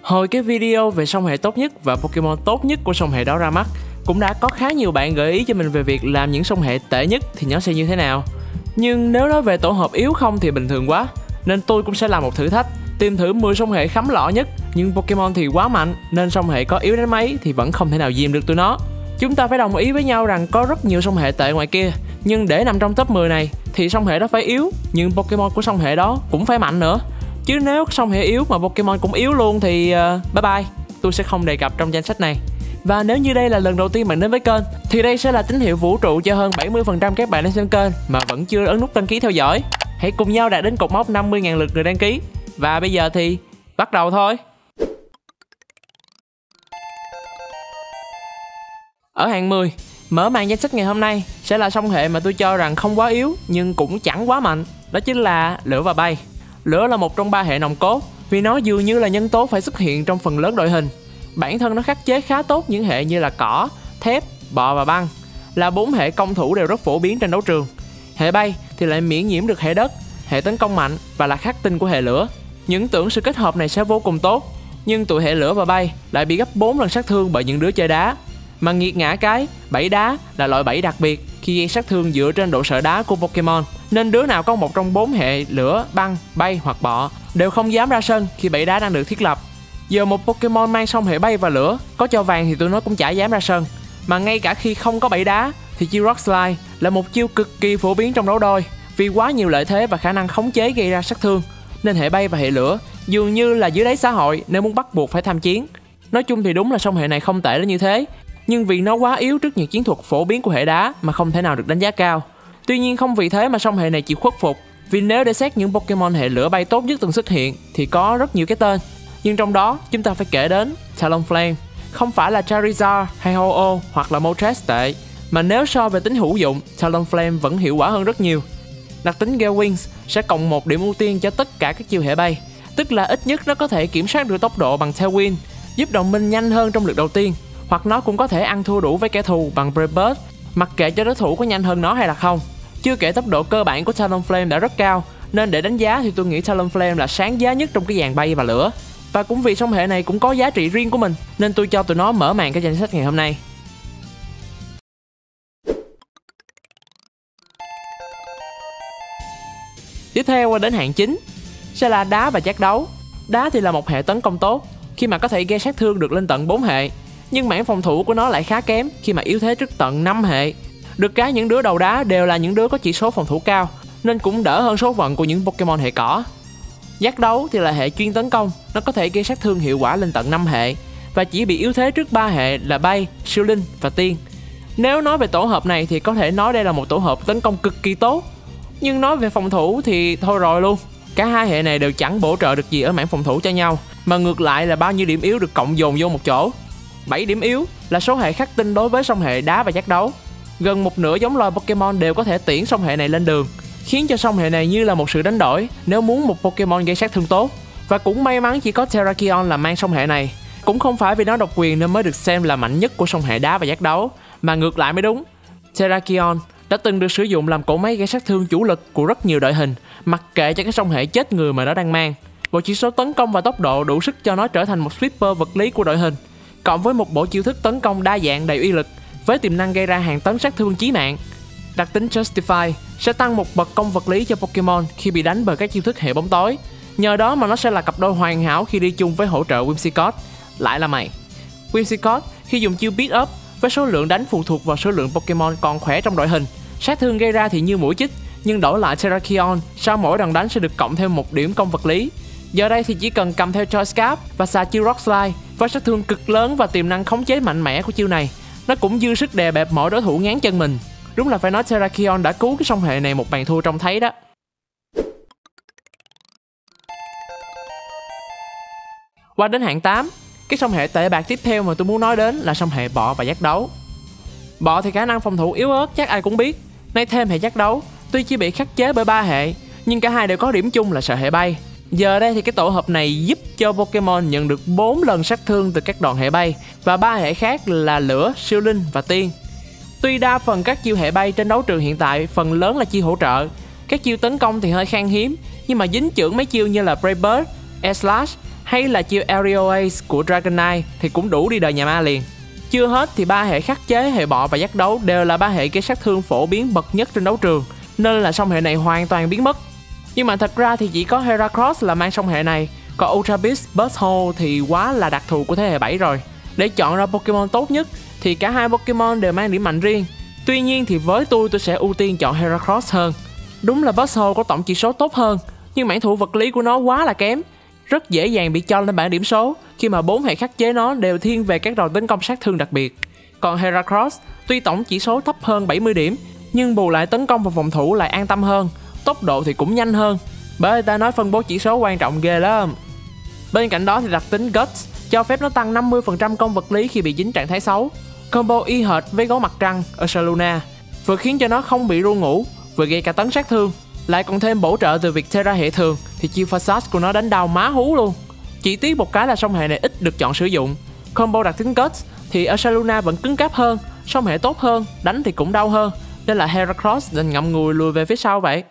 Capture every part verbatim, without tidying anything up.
Hồi cái video về song hệ tốt nhất và Pokemon tốt nhất của song hệ đó ra mắt, cũng đã có khá nhiều bạn gợi ý cho mình về việc làm những song hệ tệ nhất thì nó sẽ như thế nào. Nhưng nếu nói về tổ hợp yếu không thì bình thường quá, nên tôi cũng sẽ làm một thử thách, tìm thử mười song hệ khắm lọ nhất, nhưng Pokemon thì quá mạnh nên song hệ có yếu đến mấy thì vẫn không thể nào dìm được tụi nó. Chúng ta phải đồng ý với nhau rằng có rất nhiều song hệ tệ ngoài kia, nhưng để nằm trong top mười này thì song hệ đó phải yếu, nhưng Pokemon của song hệ đó cũng phải mạnh nữa. Chứ nếu song hệ yếu mà Pokemon cũng yếu luôn thì uh, bye bye, tôi sẽ không đề cập trong danh sách này. Và nếu như đây là lần đầu tiên bạn đến với kênh thì đây sẽ là tín hiệu vũ trụ cho hơn bảy mươi phần trăm các bạn đang xem kênh mà vẫn chưa ấn nút đăng ký theo dõi. Hãy cùng nhau đạt đến cột mốc năm mươi nghìn lượt người đăng ký. Và bây giờ thì bắt đầu thôi. Ở hạng mười, mở màn danh sách ngày hôm nay sẽ là song hệ mà tôi cho rằng không quá yếu nhưng cũng chẳng quá mạnh. Đó chính là lửa và bay. Lửa là một trong ba hệ nòng cốt vì nó dường như là nhân tố phải xuất hiện trong phần lớn đội hình. Bản thân nó khắc chế khá tốt những hệ như là cỏ, thép, bọ và băng, là bốn hệ công thủ đều rất phổ biến trên đấu trường. Hệ bay thì lại miễn nhiễm được hệ đất, hệ tấn công mạnh và là khắc tinh của hệ lửa. Những tưởng sự kết hợp này sẽ vô cùng tốt, nhưng tụi hệ lửa và bay lại bị gấp bốn lần sát thương bởi những đứa chơi đá. Mà nghiệt ngã cái, bẫy đá là loại bẫy đặc biệt khi gây sát thương dựa trên độ sợ đá của Pokemon, nên đứa nào có một trong bốn hệ lửa, băng, bay hoặc bọ đều không dám ra sân khi bẫy đá đang được thiết lập. Giờ một Pokemon mang song hệ bay và lửa có cho vàng thì tụi nó cũng chả dám ra sân. Mà ngay cả khi không có bẫy đá thì chiêu Rock Slide là một chiêu cực kỳ phổ biến trong đấu đôi, vì quá nhiều lợi thế và khả năng khống chế gây ra sát thương, nên hệ bay và hệ lửa dường như là dưới đáy xã hội nếu muốn bắt buộc phải tham chiến. Nói chung thì đúng là song hệ này không tệ đến như thế, nhưng vì nó quá yếu trước những chiến thuật phổ biến của hệ đá mà không thể nào được đánh giá cao. Tuy nhiên không vì thế mà song hệ này chịu khuất phục, vì nếu để xét những Pokemon hệ lửa bay tốt nhất từng xuất hiện thì có rất nhiều cái tên. Nhưng trong đó chúng ta phải kể đến Talonflame. Không phải là Charizard hay Ho-Oh hoặc là Moltres tệ, mà nếu so về tính hữu dụng, Talonflame vẫn hiệu quả hơn rất nhiều. Đặc tính Gale Wings sẽ cộng một điểm ưu tiên cho tất cả các chiêu hệ bay, tức là ít nhất nó có thể kiểm soát được tốc độ bằng Tailwind, giúp đồng minh nhanh hơn trong lượt đầu tiên, hoặc nó cũng có thể ăn thua đủ với kẻ thù bằng Brave Bird, mặc kệ cho đối thủ có nhanh hơn nó hay là không. Chưa kể tốc độ cơ bản của Talonflame đã rất cao, nên để đánh giá thì tôi nghĩ Talonflame là sáng giá nhất trong cái dàn bay và lửa. Và cũng vì song hệ này cũng có giá trị riêng của mình, nên tôi cho tụi nó mở màn cái danh sách ngày hôm nay. Tiếp theo qua đến hạng chín sẽ là đá và giác đấu. Đá thì là một hệ tấn công tốt khi mà có thể gây sát thương được lên tận bốn hệ, nhưng mảng phòng thủ của nó lại khá kém khi mà yếu thế trước tận năm hệ. Được cái những đứa đầu đá đều là những đứa có chỉ số phòng thủ cao, nên cũng đỡ hơn số phận của những Pokemon hệ cỏ. Giác đấu thì là hệ chuyên tấn công, nó có thể gây sát thương hiệu quả lên tận năm hệ và chỉ bị yếu thế trước ba hệ là bay, siêu linh và tiên. Nếu nói về tổ hợp này thì có thể nói đây là một tổ hợp tấn công cực kỳ tốt, nhưng nói về phòng thủ thì thôi rồi luôn. Cả hai hệ này đều chẳng bổ trợ được gì ở mảng phòng thủ cho nhau, mà ngược lại là bao nhiêu điểm yếu được cộng dồn vô một chỗ. bảy điểm yếu là số hệ khắc tinh đối với song hệ đá và giác đấu. Gần một nửa giống loài Pokemon đều có thể tiễn song hệ này lên đường, khiến cho song hệ này như là một sự đánh đổi nếu muốn một Pokemon gây sát thương tốt. Và cũng may mắn chỉ có Terrakion là mang song hệ này. Cũng không phải vì nó độc quyền nên mới được xem là mạnh nhất của song hệ đá và giác đấu, mà ngược lại mới đúng. Terrakion đã từng được sử dụng làm cỗ máy gây sát thương chủ lực của rất nhiều đội hình, mặc kệ cho cái song hệ chết người mà nó đang mang. Bộ chỉ số tấn công và tốc độ đủ sức cho nó trở thành một sweeper vật lý của đội hình, cộng với một bộ chiêu thức tấn công đa dạng đầy uy lực với tiềm năng gây ra hàng tấn sát thương chí mạng. Đặc tính Justify sẽ tăng một bậc công vật lý cho Pokemon khi bị đánh bởi các chiêu thức hệ bóng tối. Nhờ đó mà nó sẽ là cặp đôi hoàn hảo khi đi chung với hỗ trợ Whimsicott. Lại là mày. Whimsicott khi dùng chiêu Beat Up với số lượng đánh phụ thuộc vào số lượng Pokemon còn khỏe trong đội hình, sát thương gây ra thì như mũi chích, nhưng đổi lại Terrakion sau mỗi đòn đánh sẽ được cộng thêm một điểm công vật lý. Giờ đây thì chỉ cần cầm theo Choice Scarf và xài chiêu Rock Slide với sát thương cực lớn và tiềm năng khống chế mạnh mẽ của chiêu này, nó cũng dư sức đè bẹp mọi đối thủ ngán chân mình. Đúng là phải nói Terrakion đã cứu cái song hệ này một bàn thua trông thấy đó. Qua đến hạng tám, cái song hệ tệ bạc tiếp theo mà tôi muốn nói đến là song hệ bọ và giác đấu. Bọ thì khả năng phòng thủ yếu ớt chắc ai cũng biết, nay thêm hệ giác đấu tuy chỉ bị khắc chế bởi ba hệ, nhưng cả hai đều có điểm chung là sợ hệ bay. Giờ đây thì cái tổ hợp này giúp cho Pokemon nhận được bốn lần sát thương từ các đòn hệ bay và ba hệ khác là lửa, siêu linh và tiên. Tuy đa phần các chiêu hệ bay trên đấu trường hiện tại phần lớn là chiêu hỗ trợ, các chiêu tấn công thì hơi khan hiếm, nhưng mà dính chưởng mấy chiêu như là Brave Bird, Air Slash hay là chiêu Aerial Ace của Dragonite thì cũng đủ đi đời nhà ma liền. Chưa hết thì ba hệ khắc chế, hệ bọ và giác đấu đều là ba hệ gây sát thương phổ biến bậc nhất trên đấu trường, nên là song hệ này hoàn toàn biến mất. Nhưng mà thật ra thì chỉ có Heracross là mang song hệ này, còn Ultra Beast Burst Hole thì quá là đặc thù của thế hệ bảy rồi. Để chọn ra Pokemon tốt nhất thì cả hai Pokemon đều mang điểm mạnh riêng. Tuy nhiên thì với tôi tôi sẽ ưu tiên chọn Heracross hơn. Đúng là Burst Hole có tổng chỉ số tốt hơn, nhưng mảng thủ vật lý của nó quá là kém, rất dễ dàng bị cho lên bảng điểm số khi mà bốn hệ khắc chế nó đều thiên về các đòn tấn công sát thương đặc biệt. Còn Heracross tuy tổng chỉ số thấp hơn bảy mươi điểm, nhưng bù lại tấn công và phòng thủ lại an tâm hơn, tốc độ thì cũng nhanh hơn, bởi người ta nói phân bố chỉ số quan trọng ghê lắm. Bên cạnh đó thì đặc tính Guts cho phép nó tăng năm mươi phần trăm công vật lý khi bị dính trạng thái xấu. Combo y hệt với gấu mặt trăng Ursaluna, vừa khiến cho nó không bị ru ngủ, vừa gây cả tấn sát thương, lại còn thêm bổ trợ từ việc Terra hệ thường thì chiêu Facade của nó đánh đau má hú luôn. Chỉ tiếc một cái là song hệ này ít được chọn sử dụng. Combo đặc tính Guts thì Ursaluna vẫn cứng cáp hơn, song hệ tốt hơn, đánh thì cũng đau hơn, nên là Heracross đành ngậm ngùi lùi về phía sau vậy.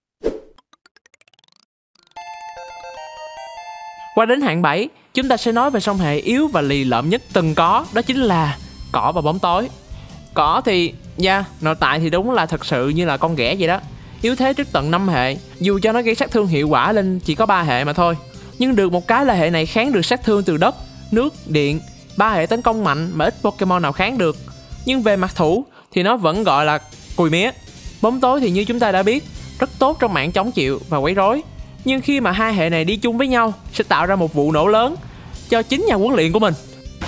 Qua đến hạng bảy, chúng ta sẽ nói về song hệ yếu và lì lợm nhất từng có, đó chính là cỏ và bóng tối. Cỏ thì, nha, yeah, nội tại thì đúng là thật sự như là con ghẻ vậy đó, yếu thế trước tận năm hệ, dù cho nó gây sát thương hiệu quả lên chỉ có ba hệ mà thôi. Nhưng được một cái là hệ này kháng được sát thương từ đất, nước, điện, ba hệ tấn công mạnh mà ít Pokemon nào kháng được. Nhưng về mặt thủ thì nó vẫn gọi là cùi mía. Bóng tối thì như chúng ta đã biết, rất tốt trong mảng chống chịu và quấy rối. Nhưng khi mà hai hệ này đi chung với nhau sẽ tạo ra một vụ nổ lớn cho chính nhà huấn luyện của mình.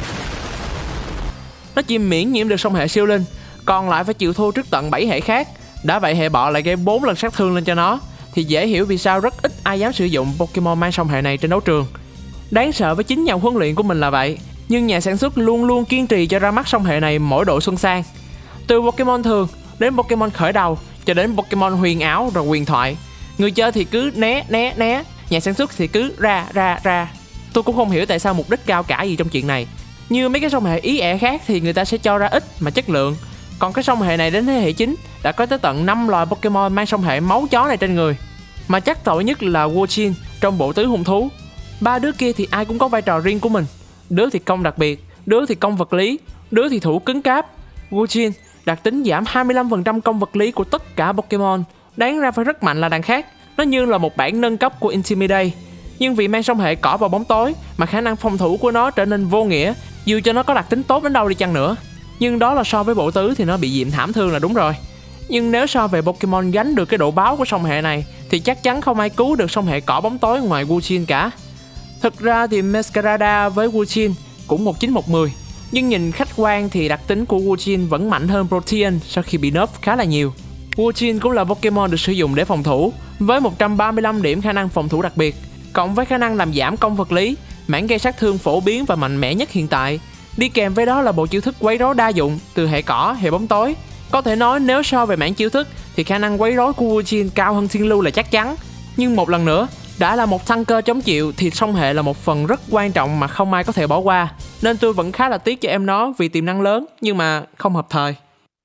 Nó chỉ miễn nhiễm được song hệ siêu linh, còn lại phải chịu thua trước tận bảy hệ khác. Đã vậy hệ bọ lại gây bốn lần sát thương lên cho nó, thì dễ hiểu vì sao rất ít ai dám sử dụng Pokemon mang song hệ này trên đấu trường. Đáng sợ với chính nhà huấn luyện của mình là vậy, nhưng nhà sản xuất luôn luôn kiên trì cho ra mắt song hệ này mỗi độ xuân sang. Từ Pokemon thường đến Pokemon khởi đầu cho đến Pokemon huyền ảo rồi huyền thoại, người chơi thì cứ né né né, nhà sản xuất thì cứ ra ra ra. Tôi cũng không hiểu tại sao mục đích cao cả gì trong chuyện này. Như mấy cái song hệ ý ẹ khác thì người ta sẽ cho ra ít mà chất lượng, còn cái song hệ này đến thế hệ chín đã có tới tận năm loài Pokemon mang song hệ máu chó này trên người. Mà chắc tội nhất là Wo-Chin trong bộ tứ hung thú. Ba đứa kia thì ai cũng có vai trò riêng của mình, đứa thì công đặc biệt, đứa thì công vật lý, đứa thì thủ cứng cáp. Wo-Chin đặc tính giảm hai mươi lăm phần trăm công vật lý của tất cả Pokemon, đáng ra phải rất mạnh là đằng khác. Nó như là một bản nâng cấp của Intimidate. Nhưng vì mang song hệ cỏ và bóng tối mà khả năng phòng thủ của nó trở nên vô nghĩa, dù cho nó có đặc tính tốt đến đâu đi chăng nữa. Nhưng đó là so với bộ tứ thì nó bị diệm thảm thương là đúng rồi. Nhưng nếu so về Pokemon gánh được cái độ báo của song hệ này thì chắc chắn không ai cứu được song hệ cỏ bóng tối ngoài Wo-Chin cả. Thực ra thì Mescarada với Wo-Chin cũng một chín một mười, nhưng nhìn khách quan thì đặc tính của Wo-Chin vẫn mạnh hơn Protean sau khi bị nerf khá là nhiều. Wo-Chin cũng là Pokemon được sử dụng để phòng thủ, với một trăm ba mươi lăm điểm khả năng phòng thủ đặc biệt, cộng với khả năng làm giảm công vật lý, mảng gây sát thương phổ biến và mạnh mẽ nhất hiện tại. Đi kèm với đó là bộ chiêu thức quấy rối đa dụng từ hệ cỏ, hệ bóng tối. Có thể nói nếu so về mảng chiêu thức thì khả năng quấy rối của Wo-Chin cao hơn Thiên Lưu là chắc chắn. Nhưng một lần nữa, đã là một tăng cơ chống chịu thì song hệ là một phần rất quan trọng mà không ai có thể bỏ qua. Nên tôi vẫn khá là tiếc cho em nó vì tiềm năng lớn nhưng mà không hợp thời.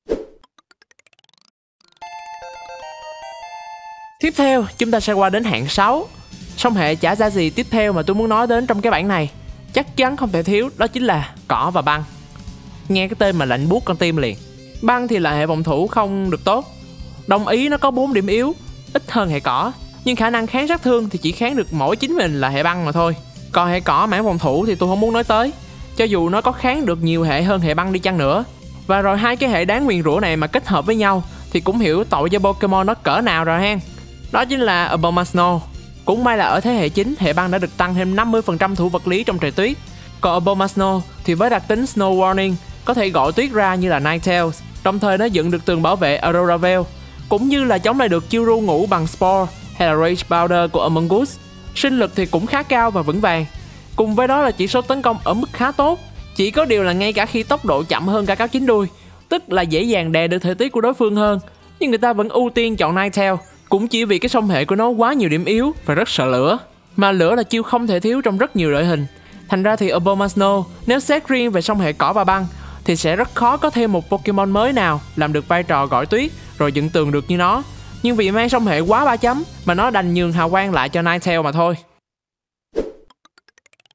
Tiếp theo, chúng ta sẽ qua đến hạng sáu. Song hệ chả ra gì tiếp theo mà tôi muốn nói đến trong cái bản này, chắc chắn không thể thiếu, đó chính là cỏ và băng. Nghe cái tên mà lạnh buốt con tim liền. Băng thì là hệ phòng thủ không được tốt. Đồng ý nó có bốn điểm yếu, ít hơn hệ cỏ, nhưng khả năng kháng sát thương thì chỉ kháng được mỗi chính mình là hệ băng mà thôi. Còn hệ cỏ mảng phòng thủ thì tôi không muốn nói tới, cho dù nó có kháng được nhiều hệ hơn hệ băng đi chăng nữa. Và rồi hai cái hệ đáng nguyền rủa này mà kết hợp với nhau thì cũng hiểu tội cho Pokemon nó cỡ nào rồi hen. Đó chính là Abomasnow. Cũng may là ở thế hệ chín, hệ băng đã được tăng thêm năm mươi phần trăm thủ vật lý trong trời tuyết. Còn Abomasnow thì với đặc tính Snow Warning có thể gọi tuyết ra như là Ninetales, đồng thời nó dựng được tường bảo vệ Aurora Veil, cũng như là chống lại được chiêu ru ngủ bằng Spore hay là Rage Powder của Among Us. Sinh lực thì cũng khá cao và vững vàng. Cùng với đó là chỉ số tấn công ở mức khá tốt. Chỉ có điều là ngay cả khi tốc độ chậm hơn cả cáo chín đuôi, tức là dễ dàng đè được thể tiết của đối phương hơn, nhưng người ta vẫn ưu tiên chọn Ninetales, cũng chỉ vì cái song hệ của nó quá nhiều điểm yếu và rất sợ lửa. Mà lửa là chiêu không thể thiếu trong rất nhiều đội hình. Thành ra thì Abomasnow nếu xét riêng về song hệ cỏ và băng thì sẽ rất khó có thêm một Pokemon mới nào làm được vai trò gọi tuyết rồi dựng tường được như nó. Nhưng vì mang song hệ quá ba chấm mà nó đành nhường hào quang lại cho Ninetales mà thôi.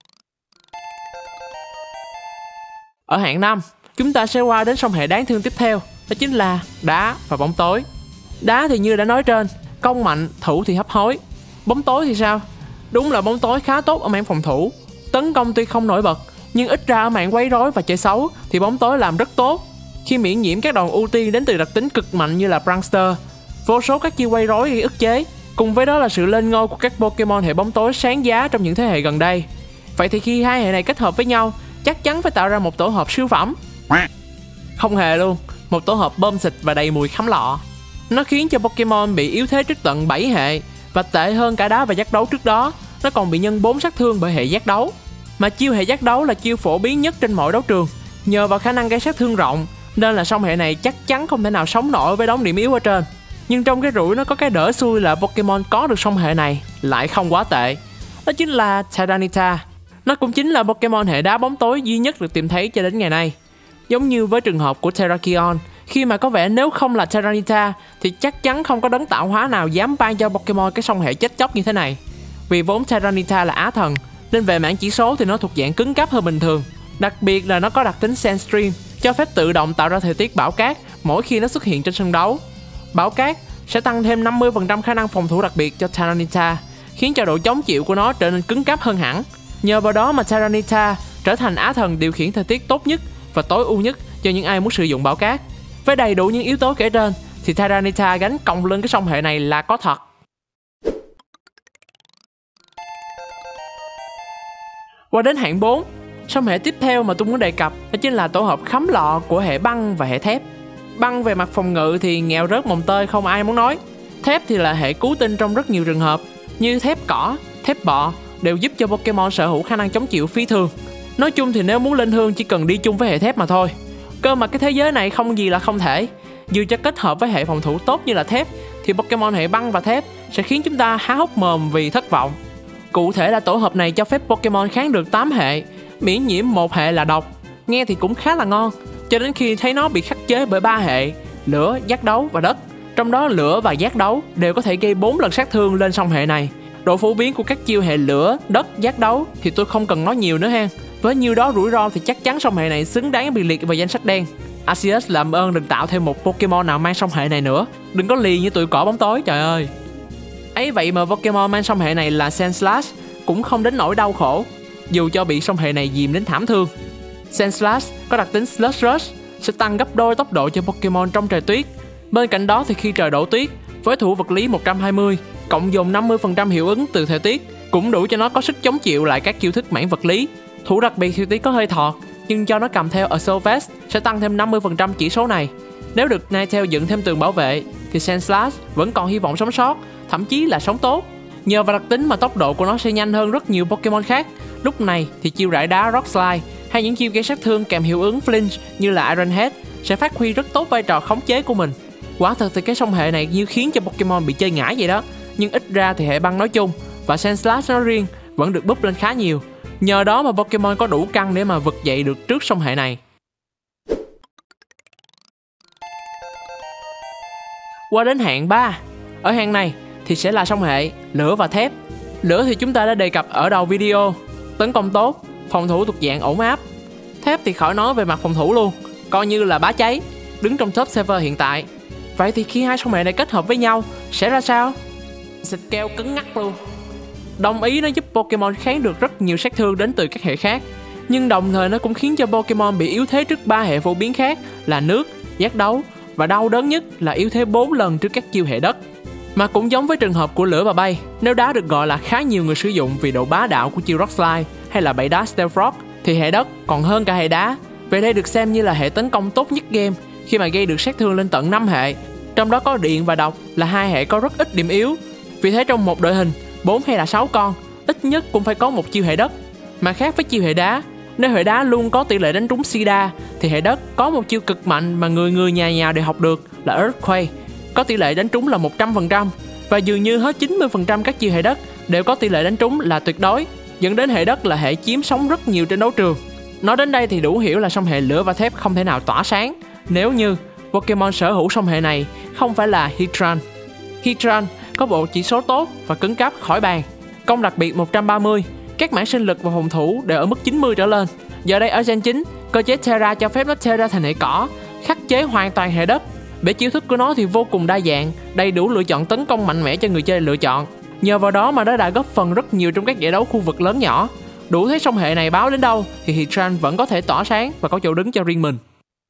Ở hạng năm, chúng ta sẽ qua đến song hệ đáng thương tiếp theo, đó chính là đá và bóng tối. Đá thì như đã nói trên, công mạnh, thủ thì hấp hối. Bóng tối thì sao? Đúng là bóng tối khá tốt ở mảng phòng thủ. Tấn công tuy không nổi bật, nhưng ít ra ở mảng quấy rối và chơi xấu thì bóng tối làm rất tốt. Khi miễn nhiễm các đòn ưu tiên đến từ đặc tính cực mạnh như là Prankster, vô số các chiêu quấy rối gây ức chế, cùng với đó là sự lên ngôi của các Pokemon hệ bóng tối sáng giá trong những thế hệ gần đây. Vậy thì khi hai hệ này kết hợp với nhau, chắc chắn phải tạo ra một tổ hợp siêu phẩm. Không hề luôn, một tổ hợp bơm xịt và đầy mùi khắm lọ. Nó khiến cho Pokemon bị yếu thế trước tận bảy hệ, và tệ hơn cả đá và giác đấu trước đó, nó còn bị nhân bốn sát thương bởi hệ giác đấu. Mà chiêu hệ giác đấu là chiêu phổ biến nhất trên mọi đấu trường, nhờ vào khả năng gây sát thương rộng, nên là song hệ này chắc chắn không thể nào sống nổi với đống điểm yếu ở trên. Nhưng trong cái rủi nó có cái đỡ xui là Pokemon có được song hệ này lại không quá tệ, đó chính là Tyranitar. Nó cũng chính là Pokemon hệ đá bóng tối duy nhất được tìm thấy cho đến ngày nay. Giống như với trường hợp của Terrakion, khi mà có vẻ nếu không là Tyranitar thì chắc chắn không có đấng tạo hóa nào dám ban cho Pokemon cái song hệ chết chóc như thế này. Vì vốn Tyranitar là á thần, nên về mảng chỉ số thì nó thuộc dạng cứng cáp hơn bình thường. Đặc biệt là nó có đặc tính Sandstream, cho phép tự động tạo ra thời tiết bão cát mỗi khi nó xuất hiện trên sân đấu. Bão cát sẽ tăng thêm năm mươi phần trăm khả năng phòng thủ đặc biệt cho Tyranitar, khiến cho độ chống chịu của nó trở nên cứng cáp hơn hẳn. Nhờ vào đó mà Tyranitar trở thành á thần điều khiển thời tiết tốt nhất và tối ưu nhất cho những ai muốn sử dụng bão cát. Với đầy đủ những yếu tố kể trên thì Tyranitar gánh còng lên cái song hệ này là có thật. Qua đến hạng bốn, song hệ tiếp theo mà tôi muốn đề cập đó chính là tổ hợp khắm lọ của hệ băng và hệ thép. Băng về mặt phòng ngự thì nghèo rớt mồng tơi không ai muốn nói. Thép thì là hệ cứu tinh trong rất nhiều trường hợp, như thép cỏ, thép bọ đều giúp cho Pokemon sở hữu khả năng chống chịu phi thường. Nói chung thì nếu muốn lên hương chỉ cần đi chung với hệ thép mà thôi. Cơ mà cái thế giới này không gì là không thể. Dù cho kết hợp với hệ phòng thủ tốt như là thép thì Pokemon hệ băng và thép sẽ khiến chúng ta há hốc mồm vì thất vọng. Cụ thể là tổ hợp này cho phép Pokemon kháng được tám hệ, miễn nhiễm một hệ là độc. Nghe thì cũng khá là ngon, cho đến khi thấy nó bị khắc chế bởi ba hệ: lửa, giác đấu và đất. Trong đó lửa và giác đấu đều có thể gây bốn lần sát thương lên song hệ này. Độ phổ biến của các chiêu hệ lửa, đất, giác đấu thì tôi không cần nói nhiều nữa ha. Với nhiêu đó rủi ro thì chắc chắn song hệ này xứng đáng bị liệt vào danh sách đen. Arceus làm ơn đừng tạo thêm một Pokemon nào mang song hệ này nữa. Đừng có lì như tụi cỏ bóng tối, trời ơi. Ấy vậy mà Pokemon mang song hệ này là Sandslash cũng không đến nỗi đau khổ, dù cho bị song hệ này dìm đến thảm thương. Sandslash có đặc tính Slush Rush, sẽ tăng gấp đôi tốc độ cho Pokemon trong trời tuyết. Bên cạnh đó thì khi trời đổ tuyết, với thủ vật lý một trăm hai mươi, cộng dồn năm mươi phần trăm hiệu ứng từ thời tiết, cũng đủ cho nó có sức chống chịu lại các chiêu thức mảng vật lý. Thủ đặc biệt thì tí có hơi thọt, nhưng cho nó cầm theo Assault Vest sẽ tăng thêm năm mươi phần trăm chỉ số này. Nếu được Ninetale dựng thêm tường bảo vệ thì Sandslash vẫn còn hy vọng sống sót, thậm chí là sống tốt. Nhờ vào đặc tính mà tốc độ của nó sẽ nhanh hơn rất nhiều Pokemon khác. Lúc này thì chiêu rải đá Rock Slide hay những chiêu gây sát thương kèm hiệu ứng Flinch như là Iron Head sẽ phát huy rất tốt vai trò khống chế của mình. Quả thật thì cái song hệ này như khiến cho Pokemon bị chơi ngã vậy đó. Nhưng ít ra thì hệ băng nói chung và Sandslash nói riêng vẫn được búp lên khá nhiều. Nhờ đó mà Pokemon có đủ căng để mà vực dậy được trước song hệ này. Qua đến hạng ba. Ở hạng này thì sẽ là song hệ lửa và thép. Lửa thì chúng ta đã đề cập ở đầu video, tấn công tốt, phòng thủ thuộc dạng ổn áp. Thép thì khỏi nói về mặt phòng thủ luôn, coi như là bá cháy, đứng trong top server hiện tại. Vậy thì khi hai song hệ này kết hợp với nhau sẽ ra sao? Xịt keo cứng ngắc luôn. Đồng ý nó giúp Pokemon kháng được rất nhiều sát thương đến từ các hệ khác, nhưng đồng thời nó cũng khiến cho Pokemon bị yếu thế trước ba hệ phổ biến khác là nước, giác đấu và đau đớn nhất là yếu thế bốn lần trước các chiêu hệ đất. Mà cũng giống với trường hợp của lửa và bay, nếu đá được gọi là khá nhiều người sử dụng vì độ bá đạo của chiêu Rock Slide hay là bẫy đá Stealth Rock, thì hệ đất còn hơn cả hệ đá. Vậy đây được xem như là hệ tấn công tốt nhất game khi mà gây được sát thương lên tận năm hệ, trong đó có điện và độc là hai hệ có rất ít điểm yếu. Vì thế trong một đội hình bốn hay là sáu con, ít nhất cũng phải có một chiêu hệ đất. Mà khác với chiêu hệ đá, nếu hệ đá luôn có tỷ lệ đánh trúng Sida thì hệ đất có một chiêu cực mạnh mà người người nhà nhà đều học được là Earthquake, có tỷ lệ đánh trúng là một trăm phần trăm, và dường như hết chín mươi phần trăm các chiêu hệ đất đều có tỷ lệ đánh trúng là tuyệt đối, dẫn đến hệ đất là hệ chiếm sóng rất nhiều trên đấu trường. Nói đến đây thì đủ hiểu là song hệ lửa và thép không thể nào tỏa sáng nếu như Pokemon sở hữu song hệ này không phải là Heatran. Heatran có bộ chỉ số tốt và cứng cáp khỏi bàn, công đặc biệt một trăm ba mươi, Các mảng sinh lực và phòng thủ đều ở mức chín mươi trở lên. Giờ đây ở gen chín, cơ chế Terra cho phép nó Terra thành hệ cỏ, khắc chế hoàn toàn hệ đất. Bể chiêu thức của nó thì vô cùng đa dạng, đầy đủ lựa chọn tấn công mạnh mẽ cho người chơi lựa chọn. Nhờ vào đó mà nó đã góp phần rất nhiều trong các giải đấu khu vực lớn nhỏ. Đủ thấy song hệ này báo đến đâu thì Heatran vẫn có thể tỏa sáng và có chỗ đứng cho riêng mình.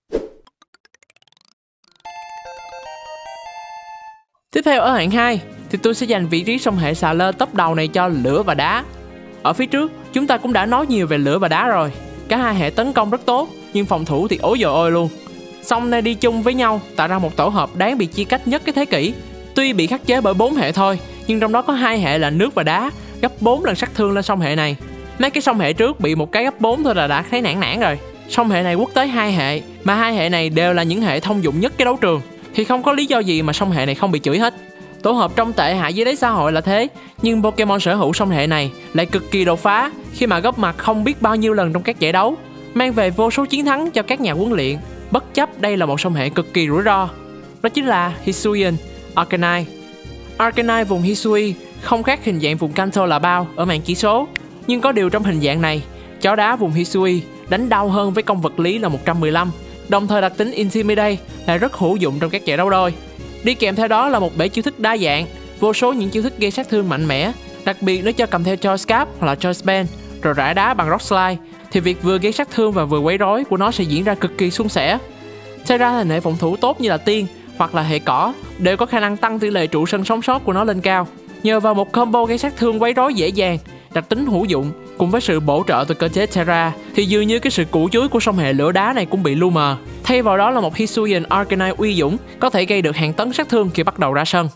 Tiếp theo ở hạng hai thì tôi sẽ dành vị trí song hệ xà lơ top đầu này cho lửa và đá. Ở phía trước chúng ta cũng đã nói nhiều về lửa và đá rồi. Cả hai hệ tấn công rất tốt nhưng phòng thủ thì ối dồi ôi luôn. Song nay đi chung với nhau tạo ra một tổ hợp đáng bị chia cách nhất cái thế kỷ. Tuy bị khắc chế bởi bốn hệ thôi, nhưng trong đó có hai hệ là nước và đá, gấp bốn lần sát thương lên song hệ này. Mấy cái song hệ trước bị một cái gấp bốn thôi là đã thấy nản nản rồi. Song hệ này quất tới hai hệ, mà hai hệ này đều là những hệ thông dụng nhất cái đấu trường, thì không có lý do gì mà song hệ này không bị chửi hết. Tổ hợp trong tệ hại dưới đáy xã hội là thế, nhưng Pokemon sở hữu song hệ này lại cực kỳ đột phá khi mà góp mặt không biết bao nhiêu lần trong các giải đấu, mang về vô số chiến thắng cho các nhà huấn luyện, bất chấp đây là một song hệ cực kỳ rủi ro. Đó chính là Hisuian Arcanine. Arcanine vùng Hisui không khác hình dạng vùng Kanto là bao ở màn chỉ số, nhưng có điều trong hình dạng này, chó đá vùng Hisui đánh đau hơn với công vật lý là một trăm mười lăm, đồng thời đặc tính Intimidate là rất hữu dụng trong các giải đấu đôi. Đi kèm theo đó là một bể chiêu thức đa dạng, vô số những chiêu thức gây sát thương mạnh mẽ, đặc biệt nếu cho cầm theo Choice Cap hoặc là Choice Band rồi rải đá bằng Rock Slide thì việc vừa gây sát thương và vừa quấy rối của nó sẽ diễn ra cực kỳ suôn sẻ. Terra thành hệ phòng thủ tốt như là tiên hoặc là hệ cỏ đều có khả năng tăng tỷ lệ trụ sân sống sót của nó lên cao. Nhờ vào một combo gây sát thương quấy rối dễ dàng, đặc tính hữu dụng cùng với sự bổ trợ từ cơ chế Terra thì dường như cái sự củ chuối của song hệ lửa đá này cũng bị lu mờ. Thay vào đó là một Hisuian Arcanine uy dũng có thể gây được hàng tấn sát thương khi bắt đầu ra sân.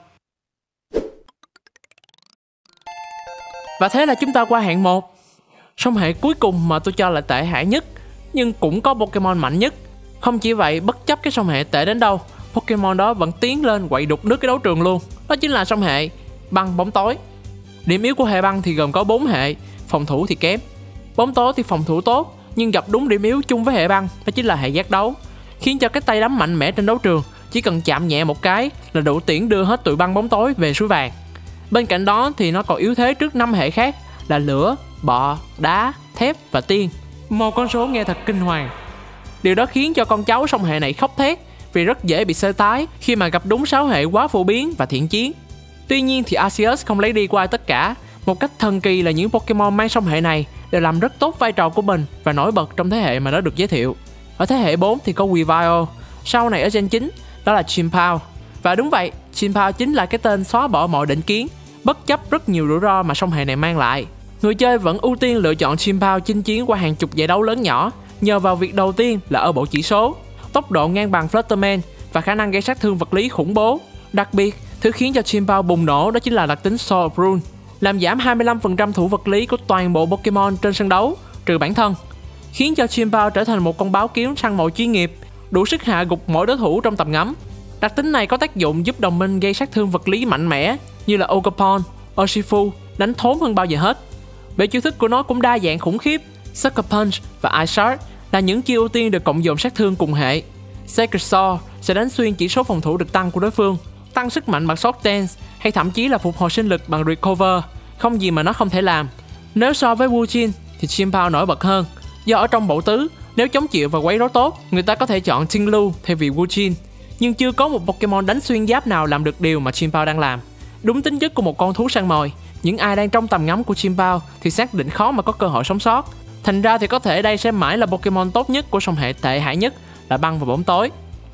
Và thế là chúng ta qua hạng một. Song hệ cuối cùng mà tôi cho là tệ hại nhất, nhưng cũng có Pokemon mạnh nhất. Không chỉ vậy, bất chấp cái song hệ tệ đến đâu, Pokemon đó vẫn tiến lên quậy đục nước cái đấu trường luôn. Đó chính là song hệ băng bóng tối. Điểm yếu của hệ băng thì gồm có bốn hệ, phòng thủ thì kém. Bóng tối thì phòng thủ tốt, nhưng gặp đúng điểm yếu chung với hệ băng, đó chính là hệ giác đấu, khiến cho cái tay đấm mạnh mẽ trên đấu trường chỉ cần chạm nhẹ một cái là đủ tiễn đưa hết tụi băng bóng tối về suối vàng. Bên cạnh đó thì nó còn yếu thế trước năm hệ khác là lửa, bọ, đá, thép và tiên. Một con số nghe thật kinh hoàng. Điều đó khiến cho con cháu song hệ này khóc thét vì rất dễ bị sơ tái khi mà gặp đúng sáu hệ quá phổ biến và thiện chiến. Tuy nhiên thì Arceus không lấy đi qua tất cả. Một cách thần kỳ là những Pokemon mang song hệ này đều làm rất tốt vai trò của mình và nổi bật trong thế hệ mà nó được giới thiệu. Ở thế hệ bốn thì có Weavile, sau này ở gen chín đó là Chien-Pao. Và đúng vậy, Chien-Pao chính là cái tên xóa bỏ mọi định kiến, bất chấp rất nhiều rủi ro mà song hệ này mang lại. Người chơi vẫn ưu tiên lựa chọn Chien-Pao chinh chiến qua hàng chục giải đấu lớn nhỏ nhờ vào việc đầu tiên là ở bộ chỉ số, tốc độ ngang bằng Flutterman và khả năng gây sát thương vật lý khủng bố. Đặc biệt, thứ khiến cho Chien-Pao bùng nổ đó chính là đặc tính Sword of Rune, làm giảm hai mươi lăm phần trăm thủ vật lý của toàn bộ Pokemon trên sân đấu, trừ bản thân, khiến cho Chien-Pao trở thành một con báo kiếm săn mồi chuyên nghiệp, đủ sức hạ gục mỗi đối thủ trong tầm ngắm. Đặc tính này có tác dụng giúp đồng minh gây sát thương vật lý mạnh mẽ như là Ogerpon, Urshifu đánh thốn hơn bao giờ hết. Bể chiêu thức của nó cũng đa dạng khủng khiếp. Sucker Punch và Ice Shard là những chiêu ưu tiên được cộng dồn sát thương cùng hệ. Sacred Sword sẽ đánh xuyên chỉ số phòng thủ được tăng của đối phương, tăng sức mạnh bằng Shock Dance hay thậm chí là phục hồi sinh lực bằng Recover, không gì mà nó không thể làm. Nếu so với Wujin thì Chien-Pao nổi bật hơn, do ở trong bộ tứ, nếu chống chịu và quấy rối tốt, người ta có thể chọn Ting-Lu thay vì Wujin, nhưng chưa có một Pokemon đánh xuyên giáp nào làm được điều mà Chien-Pao đang làm. Đúng tính chất của một con thú săn mồi, những ai đang trong tầm ngắm của Chien-Pao thì xác định khó mà có cơ hội sống sót. Thành ra thì có thể đây sẽ mãi là Pokemon tốt nhất của song hệ tệ hại nhất là băng và bóng tối.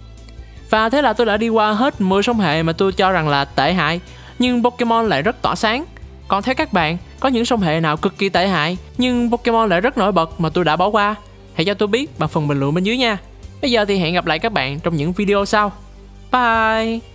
Và thế là tôi đã đi qua hết mười song hệ mà tôi cho rằng là tệ hại, nhưng Pokemon lại rất tỏa sáng. Còn theo các bạn, có những song hệ nào cực kỳ tệ hại nhưng Pokemon lại rất nổi bật mà tôi đã bỏ qua? Hãy cho tôi biết bằng phần bình luận bên dưới nha. Bây giờ thì hẹn gặp lại các bạn trong những video sau. Bye!